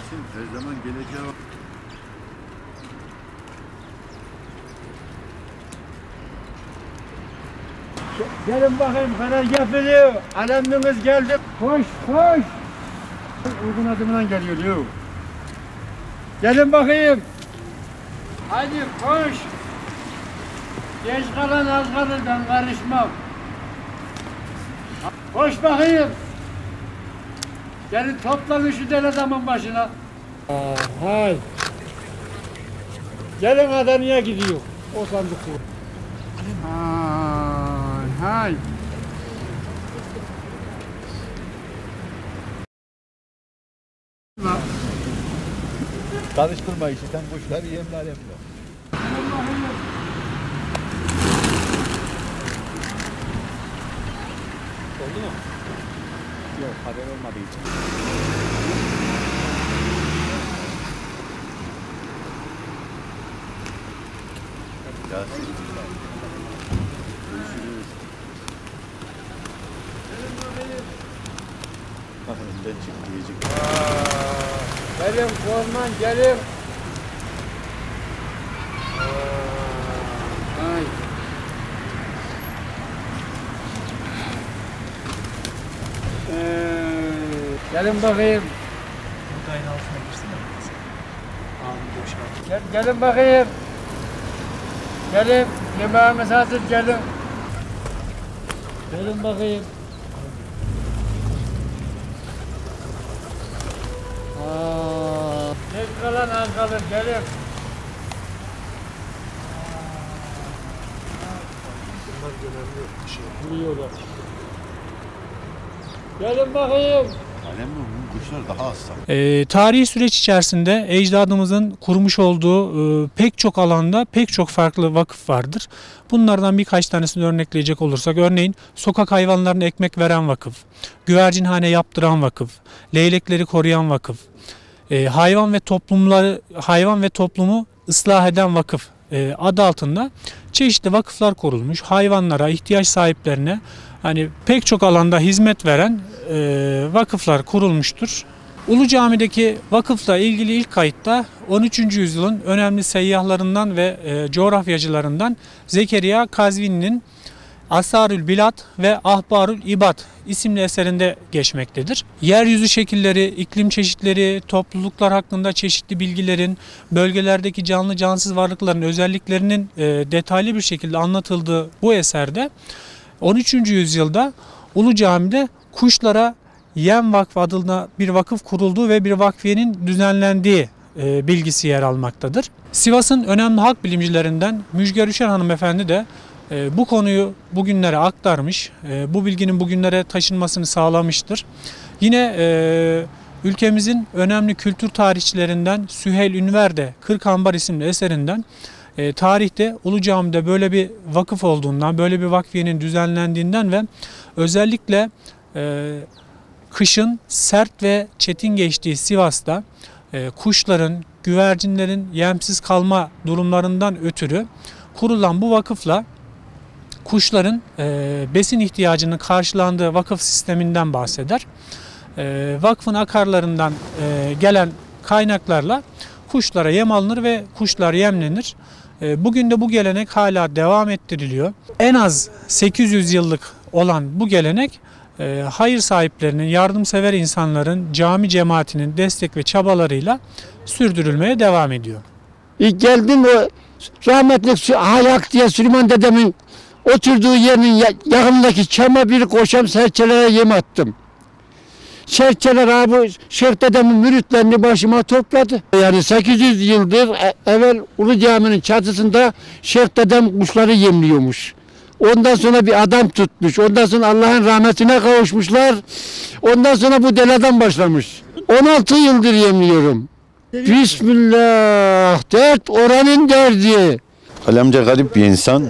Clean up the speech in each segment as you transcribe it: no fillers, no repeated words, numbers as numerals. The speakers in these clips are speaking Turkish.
Gelsin, her zaman geleceği. Gelin bakayım karargah biliyor. Alemdiniz geldi. Koş koş. Uygun adımla geliyor diyor. Gelin bakayım. Hadi koş. Geç kalan az kalır, ben karışmam. Koş bakayım. Gelin toplanın şu deli adamın başına. Hay. Gelin Adana'ya gidiyor. O sandık bu. Hay. Karıştırma işi, sen kuşları yemler yemler. Oldu mu? Yok, haber olmadığı için. Gelsin. Görüşürüz. Önümden çık diyecek. Gelin Korman gelin. Ay. Gelin bakayım. Buğdayın altına girsin mi? Abi boşalt. Gelin bakayım. Gelin. Yemeğimiz hazır gelin. Gelin bakayım. Geç kalan az kalır gelin. Bunlar önemli bir şey. Biliyorlar. Gelin bakayım. Alem mi? Bu kuşlar daha hassas. Tarihi süreç içerisinde ecdadımızın kurmuş olduğu pek çok alanda pek çok farklı vakıf vardır. Bunlardan birkaç tanesini örnekleyecek olursak, örneğin sokak hayvanlarına ekmek veren vakıf, güvercinhane yaptıran vakıf, leylekleri koruyan vakıf, hayvan ve toplumu ıslah eden vakıf adı altında çeşitli vakıflar kurulmuş. Hayvanlara, ihtiyaç sahiplerine hani pek çok alanda hizmet veren vakıflar kurulmuştur. Ulu Cami'deki vakıfla ilgili ilk kayıtta 13. yüzyılın önemli seyyahlarından ve coğrafyacılarından Zekeriya Kazvini'nin Asarül Bilad ve Ahbarül İbad isimli eserinde geçmektedir. Yeryüzü şekilleri, iklim çeşitleri, topluluklar hakkında çeşitli bilgilerin, bölgelerdeki canlı cansız varlıkların özelliklerinin detaylı bir şekilde anlatıldığı bu eserde 13. yüzyılda Ulu Cami'de kuşlara Yem Vakfı adında bir vakıf kurulduğu ve bir vakfiyenin düzenlendiği bilgisi yer almaktadır. Sivas'ın önemli halk bilimcilerinden Müjgan Üşen hanımefendi de bu konuyu bugünlere aktarmış, bu bilginin bugünlere taşınmasını sağlamıştır. Yine ülkemizin önemli kültür tarihçilerinden Süheyl Ünver de Kırkambar isimli eserinden tarihte Ulu Cami'de böyle bir vakıf olduğundan, böyle bir vakfiyenin düzenlendiğinden ve özellikle kışın sert ve çetin geçtiği Sivas'ta kuşların, güvercinlerin yemsiz kalma durumlarından ötürü kurulan bu vakıfla kuşların besin ihtiyacının karşılandığı vakıf sisteminden bahseder. Vakfın akarlarından gelen kaynaklarla kuşlara yem alınır ve kuşlar yemlenir. Bugün de bu gelenek hala devam ettiriliyor. En az 800 yıllık olan bu gelenek hayır sahiplerinin, yardımsever insanların, cami cemaatinin destek ve çabalarıyla sürdürülmeye devam ediyor. Geldim o rahmetli Hayak diye Süleyman dedemin oturduğu yerin yakınındaki çama bir koşam serçelere yem attım. Serçeler abi Şeyh dedemin müritlerini başıma topladı. Yani 800 yıldır evvel Ulu Cami'nin çatısında Şeyh dedem kuşları yemliyormuş. Ondan sonra bir adam tutmuş. Ondan sonra Allah'ın rahmetine kavuşmuşlar. Ondan sonra bu deladan başlamış. 16 yıldır yemliyorum. Bismillah. Dert oranın derdi. Alemce garip bir insan.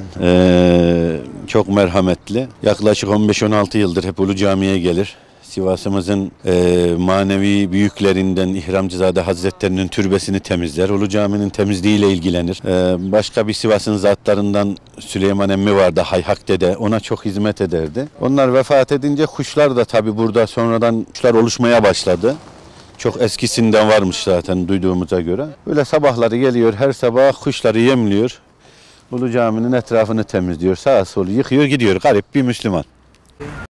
Çok merhametli. Yaklaşık 15-16 yıldır hep Ulu Cami'ye gelir. Sivas'ımızın manevi büyüklerinden İhramcızade Hazretleri'nin türbesini temizler. Ulu Cami'nin temizliğiyle ilgilenir. Başka bir Sivas'ın zatlarından Süleyman emmi vardı, Hayhak dede. Ona çok hizmet ederdi. Onlar vefat edince kuşlar da tabii burada sonradan kuşlar oluşmaya başladı. Çok eskisinden varmış zaten duyduğumuza göre. Böyle sabahları geliyor, her sabah kuşları yemliyor. Ulu Cami'nin etrafını temizliyor, sağa solu yıkıyor gidiyor. Garip bir Müslüman.